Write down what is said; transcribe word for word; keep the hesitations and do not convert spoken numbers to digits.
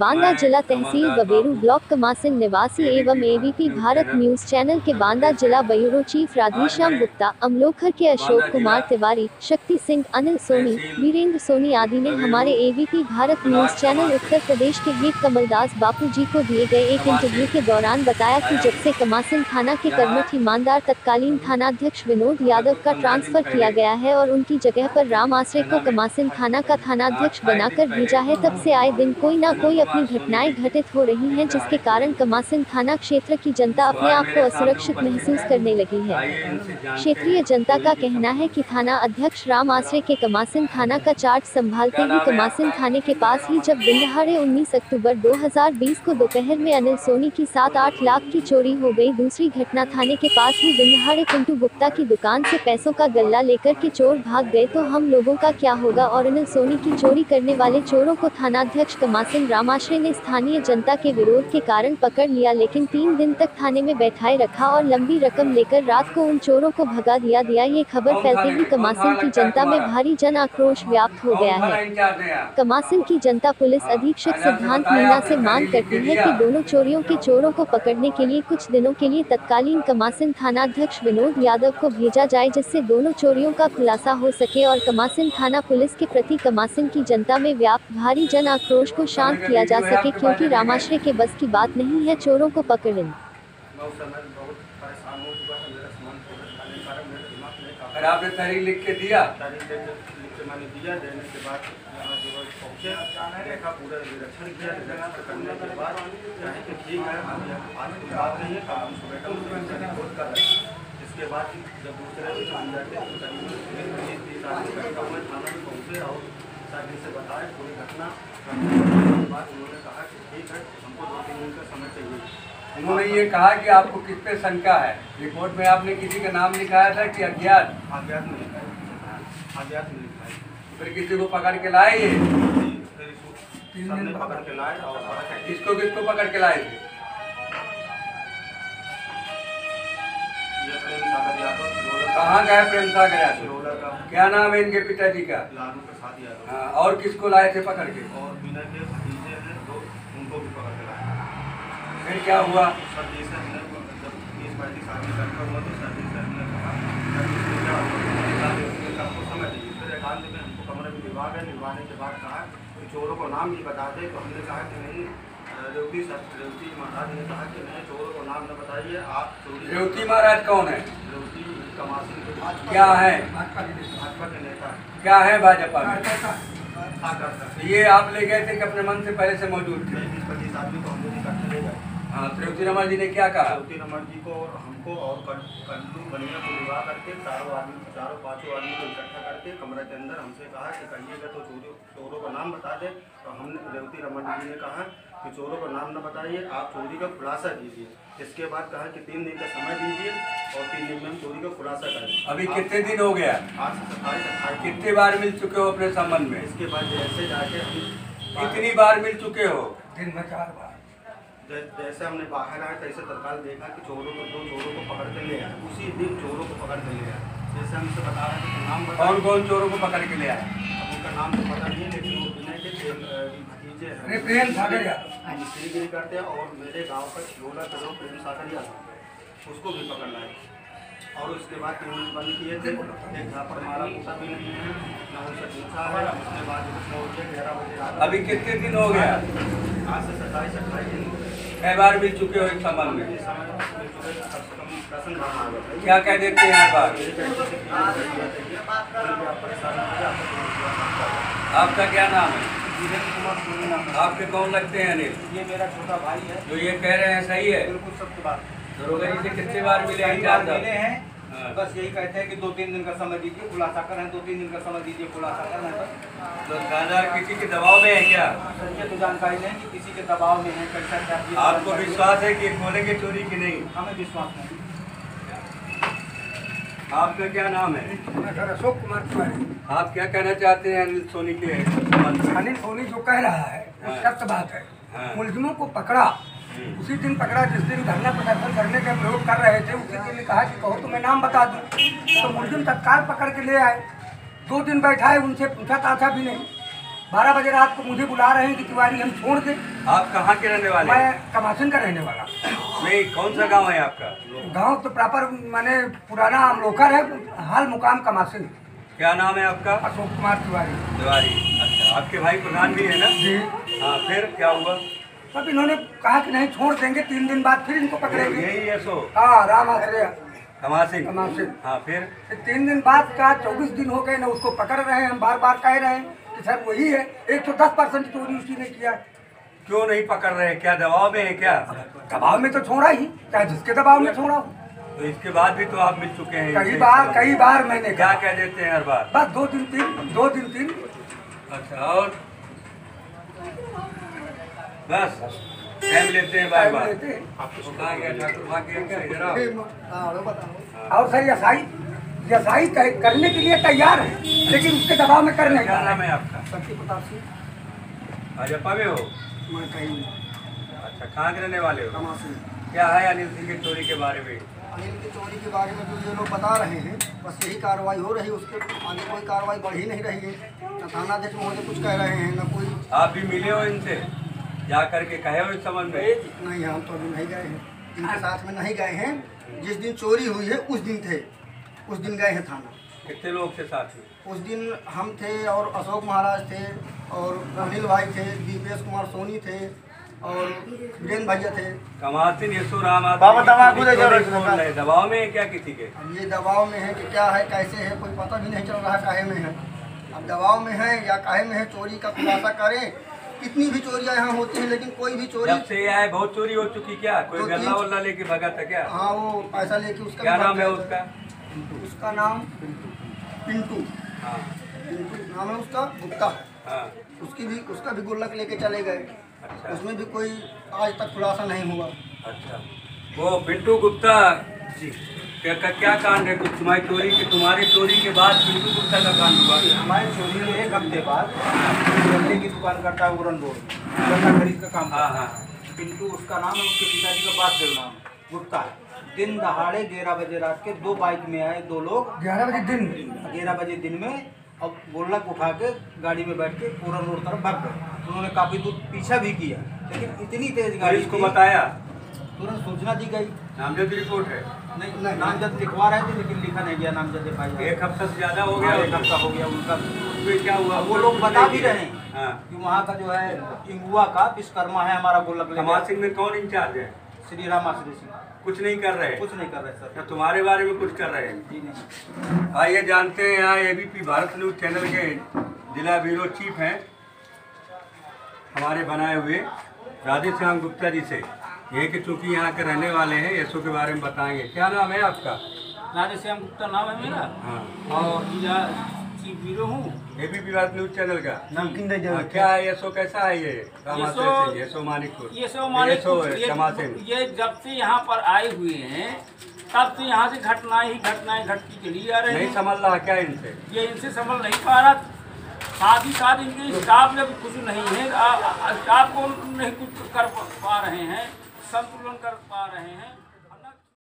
बांदा जिला तहसील बबेरू ब्लॉक कमासिन निवासी एवं एबीपी भारत न्यूज चैनल के बांदा जिला ब्यूरो चीफ राधेश्याम गुप्ता, अमलोखर के अशोक कुमार तिवारी, शक्ति सिंह, अनिल सोनी, वीरेंद्र सोनी आदि ने हमारे ABP Bharat news channel Uttar Pradesh के गीत कमलदास बापू जी को दिए गए एक इंटरव्यू के दौरान बताया कि जब से कमासिन थाना के कर्मठ ईमानदार तत्कालीन थानाध्यक्ष विनोद यादव का ट्रांसफर किया गया है और उनकी जगह पर राम आश्रय को कमासिन थाना का थानाध्यक्ष बनाकर भेजा है, तब से आए दिन कोई न कोई अपनी घटनाएं घटित हो रही हैं, जिसके कारण कमासिन थाना क्षेत्र की जनता अपने आप को असुरक्षित महसूस करने लगी है। क्षेत्रीय जनता का कहना है कि थाना अध्यक्ष राम आश्रय के कमासिन थाना का चार्ज संभालते ही कमासिन थाने के पास ही जब दिन दहाड़े उन्नीस अक्टूबर दो हज़ार बीस को दोपहर में अनिल सोनी की सात आठ लाख की चोरी हो गई। दूसरी घटना थाने के पास ही दिन दहाड़े पिंटू गुप्ता की दुकान से पैसों का गल्ला लेकर के चोर भाग गए, तो हम लोगों का क्या होगा। और अनिल सोनी की चोरी करने वाले चोरों को थानाध्यक्ष कमासिन रामाश्रय ने स्थानीय जनता के विरोध के कारण पकड़ लिया, लेकिन तीन दिन तक थाने में बैठाए रखा और लंबी रकम लेकर रात को उन चोरों को भगा दिया दिया ये खबर फैलते ही कमासिन की जनता में भारी जन आक्रोश व्याप्त हो गया है। कमासिन की जनता पुलिस अधीक्षक सिद्धांत मीणा से मांग करती है कि दोनों चोरियों के चोरों को पकड़ने के लिए कुछ दिनों के लिए तत्कालीन कमासिन थानाध्यक्ष विनोद यादव को भेजा जाए, जिससे दोनों चोरियों का खुलासा हो सके और कमासिन थाना पुलिस के प्रति कमासिन की जनता में व्याप्त भारी जन आक्रोश को शांत किया जा सके, क्योंकि रामाश्रय के बस की बात नहीं है चोरों को पकड़ने। अगर आपने तारीख लिख के दिया तारीख लिख के मैंने दिया, देने के बाद यहाँ जो है पहुँचे, देखा, पूरा निरीक्षण किया। निरीक्षण करने के बाद चाहे कि ठीक है, आज की बात नहीं है, कल हम सुबह का रिपोर्ट कर रहे हैं। इसके बाद जब दूसरे दिन हम जाते हैं तो करीब बीस तीस आदमी इकट्ठा हुए, थाना में पहुँचे और साथी से बताए पूरी घटना। के बाद उन्होंने कहा कि ठीक है, हमको दो तीन दिन का समय चाहिए। उन्होंने ये कहा कि आपको किस पे शंका है। रिपोर्ट में आपने किसी का नाम लिखाया था कि अज्ञात? अज्ञात नहीं लिखा, अज्ञात नहीं लिखा है। फिर किसी को पकड़ के लाए ये? सबने पकड़ के लाए। और किसको किसको पकड़ के लाए थे? ये प्रेम सागर यादव। कहाँ गए प्रेम सागर यादव? क्या नाम है इनके पिताजी का? लालू प्रसाद यादव। हाँ, और किसको लाए थे पकड़ के? और बिना के भतीजे हैं दो, उनको भी पकड़ के लाए। फिर क्या हुआ? सर्दी से हमने जब बीस पैंतीस आदमी इकट्ठा हुआ तो सर्दी से हमने कहा क्या हुआ, आपको समझ लीजिए। फिर एकांत में हमको कमरे में निभा गए। निभाने के बाद कहा कि चोरों को नाम भी बता दे, तो हमने कहा कि नहीं, रेवती रेवती महाराज ने कहा कि नहीं, चोरों को नाम न बताइए आप। चोरी रेवती महाराज कौन है? रेवती कमासिन के क्या है? भाजपा के नेता। क्या है भाजपा में? करता ये आप ले गए थे कि अपने मन से पहले से मौजूद थे? बीस पच्चीस आदमी को हम लोग इकट्ठे ले गए। हाँ, रेवती रमन जी ने क्या कहा? रेवती रमन जी को और हमको और कल्लू बनिया को विवाह करके चारों आदमी चारों पाँचों आदमी को इकट्ठा करके कमरे के अंदर हमसे कहा कि कहिएगा तो चोरों चोरों का नाम बता दे। तो हमने रेवती रमन जी ने कहा कि चोरों का नाम न बताइए, आप चोरी का खुलासा कीजिए। इसके बाद कहा कि तीन दिन का समय दीजिए और तीन दिन में हम चोरी का खुलासा करें। अभी कितने दिन हो गया? आज से सत्ताईस अट्ठाईस। कितने बार मिल चुके हो अपने संबंध में? इसके बाद जैसे जाके हम कितनी बार मिल चुके हो? दिन में चार बार। जैसे हमने बाहर आए तैसे तत्काल देखा कि चोरों को दो चोरों को पकड़ के ले आए। उसी दिन चोरों को पकड़ के ले आए। जैसे हमसे बता रहे थे नाम बता। कौन कौन चोरों को पकड़ के ले आए? अब उनका नाम तो पता नहीं है, लेकिन वो बिना के भतीजे हैं। प्रेम सागर यादव मिस्त्रीगिरी करते हैं और मेरे गाँव का खिलौना करो प्रेम सागर यादव, उसको भी पकड़ लाए। और उसके बाद तीन दिन बंद किए थे। एक जहाँ पर हमारा पूछा भी नहीं है, न उनसे पूछा है। उसके बाद नौ बजे ग्यारह बजे। अभी कितने दिन हो गया? आज से सत्ताईस अट्ठाईस दिन। कई बार मिल चुके हो इस संबंध में? समय क्या कह देते हैं हर बार? आपका क्या नाम है? वीरेंद्र कुमार सोनी नाम है। आपके कौन लगते हैं अनिल? ये मेरा छोटा भाई है। जो ये कह रहे हैं सही है? बिल्कुल सत्य बात। दरोगा जी से कितने बार मिले हैं? मिले हैं। बस यही कहते हैं कि दो तीन दिन का समय दीजिए, खुलासा करें। दो तीन दिन का समय दीजिए, खुलासा करें। तो थानेदार किसी के दबाव में है क्या? ये तो जानकारी नहीं कि किसी के दबाव में है, कैसा क्या। आपको विश्वास है कि खोलेंगे चोरी की नहीं? हमें विश्वास नहीं। आपका क्या नाम है? सर अशोक कुमार तिवारी। आप क्या कहना चाहते हैं अनिल सोनी के संबंध में? अनिल सोनी जो कह रहा है वो सत्य बात है। हाँ। मुलजिमों को पकड़ा, उसी दिन पकड़ा जिस दिन धरना प्रदर्शन करने का विरोध कर रहे थे। उसी दिन कहा कि कहो तो मैं नाम बता दूं, तो मुलजिम तत्काल पकड़ के ले आए। दो दिन बैठाए, उनसे पूछा ताछा भी नहीं। बारह बजे रात को मुझे बुला रहे हैं कि तिवारी हम छोड़ दें। आप कहाँ के रहने वाले हैं? मैं कमासन का रहने वाला। नहीं, कौन सा गांव है आपका? गांव तो प्रॉपर माने पुराना अमलोखर है, हाल मुकाम कमासन। क्या नाम है आपका? अशोक कुमार तिवारी। तिवारी। अच्छा, आपके भाई प्रधान भी है ना? जी। हाँ, फिर क्या हुआ? तब इन्होंने कहा कि नहीं छोड़ देंगे, तीन दिन बाद फिर इनको पकड़ेंगे। यही है सो हाँ, राम आश्रय कमासिन। कमासिन। हाँ, फिर फिर तीन दिन बाद का चौबीस दिन हो गए ना, उसको पकड़ रहे हैं। हम बार बार कह रहे हैं कि सर वही है, एक सौ दस परसेंट चोरी उसी ने किया। क्यों नहीं पकड़ रहे? क्या दबाव में है क्या? दबाव में तो छोड़ा ही, चाहे जिसके दबाव में छोड़ा हो। तो इसके बाद भी तो आप मिल चुके हैं कई इनसे। बार कई बार मैंने क्या कहा, कह देते हैं हर बार? बस दो दिन तीन दो दिन तीन अच्छा, और बस टाइम लेते हैं बार बार। लेते हैं। कहाँ गया ठाकुर? भाग गया क्या? इधर आओ। और सर यसाई यसाई कर- करने के लिए तैयार है, लेकिन उसके दबाव में कर नहीं क्या पा नाम रहे। है आपका? सत्य प्रताप सिंह। भाजपा में हो? मैं कहीं अच्छा, कहाँ के रहने वाले हो? कमासी। क्या है अनिल सिंह की चोरी के बारे में? अनिल की चोरी के बारे में जो ये लोग बता रहे हैं, बस यही कार्रवाई हो रही है, उसके आगे कोई कार्रवाई बढ़ ही नहीं रही है। न थानाध्यक्ष महोदय कुछ कह रहे हैं, न कोई। आप भी मिले हो इनसे? जा करके कहे हो इस संबंध में? नहीं, हम तो अभी नहीं गए हैं, इनके साथ में नहीं गए हैं। जिस दिन चोरी हुई है उस दिन थे, उस दिन गए हैं थाना। कितने लोग थे साथ में? उस दिन हम थे और अशोक महाराज थे और अनिल भाई थे, दीपेश कुमार सोनी थे और वीरेंद्र भैया थे। कमासिन यशो राम आदमी बाबा की दवा चोरी खुदे क्यों जरूर नहीं खोल रहे? दबाव में है क्या किसी के? अब ये दबाव में है कि क्या है, कैसे है, कोई पता भी नहीं चल रहा काहे में है। अब दबाव में है या काहे में है, चोरी का खुलासा करें। कितनी भी चोरियां यहाँ होती हैं, लेकिन कोई भी चोरी। जब से ये आए बहुत चोरी हो चुकी क्या? कोई दो तीन- गल्ला वल्ला लेके भगा था क्या? हाँ, वो पैसा लेके उसका क्या भी नाम है भाग उसका? गया। उसका नाम पिंटू। हाँ पिंटू नाम है उसका, गुप्ता। हाँ। उसकी भी उसका भी गुल्लक लेके चले गए। अच्छा उसमें भी कोई आज तक खुलासा नहीं हुआ। अच्छा, वो पिंटू गुप्ता जी क्या क्या, क्या कांड है? कुछ तुम्हारी चोरी के तुम्हारी चोरी के बाद पिंटू गुप्ता का कांड हुआ? हमारी चोरी के एक हफ्ते बाद गन्ने की दुकान करता है उरन रोड, गन्ना खरीद का काम। हाँ हाँ। पिंटू उसका नाम है, उसके पिताजी का बात नाम गुप्ता है। दिन दहाड़े ग्यारह बजे रात के दो बाइक में आए दो लोग, ग्यारह बजे दिन ग्यारह बजे दिन में, अब गोलक उठा के गाड़ी में बैठ के पूरन रोड तरफ भाग गए। उन्होंने काफ़ी दूर पीछा भी किया, लेकिन इतनी तेज गाड़ी पुलिस को थी, बताया? तुरंत सूचना दी गई। नामजद रिपोर्ट है? नहीं नहीं, नामजद लिखवा रहे थे लेकिन लिखा नहीं गया नामजद एफ आई आर। एक हफ्ता से ज्यादा हो गया। हाँ, एक हफ्ता हो गया उनका। उसमें क्या हुआ? वो लोग बता भी रहे हैं हाँ। कि वहाँ का जो है इंगुआ का विश्वकर्मा है हमारा गोलक लेके। कमासिन में कौन इंचार्ज है? श्री राम आश्रय सिंह कुछ नहीं कर रहे? कुछ नहीं कर रहे सर। या तुम्हारे बारे में कुछ कर रहे हैं? जी नहीं। आइए जानते हैं, यहाँ एबीपी भारत न्यूज चैनल के जिला ब्यूरो चीफ हैं हमारे बनाए हुए राधेश्याम गुप्ता जी से। ये कि चूंकि यहाँ के रहने वाले हैं, यशो के बारे में बताएंगे। क्या नाम है आपका? राधेश्याम गुप्ता नाम है मेरा, हाँ। और जिला चीफ ब्यूरो हूँ। एबीपी भारत न्यूज चैनल का नमकीन दे हाँ, क्या है यशो? कैसा है ये? रामाश्रय यशो- सिंह, यशो मानिकपुर, ये सब हमारे यशो कुछ- ये, कमासिन। ये जब से यहाँ पर आए हुए हैं तब से यहाँ से घटनाएं ही घटनाएं घटती चली आ रही नहीं हैं। समझ रहा क्या इनसे? ये इनसे संभल नहीं पा रहा। साथ ही साथ इनके स्टाफ में भी कुछ नहीं है, आ- आ- स्टाफ को नहीं कुछ कर पा रहे हैं, संतुलन कर पा रहे हैं।